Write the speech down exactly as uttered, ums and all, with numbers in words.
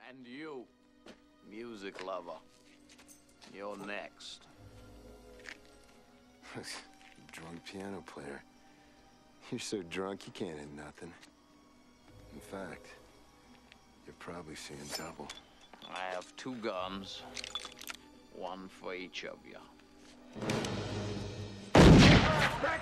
And you, music lover, you're next. Drunk piano player. You're so drunk you can't hit nothing. In fact, you're probably seeing double. I have two guns, one for each of you. Back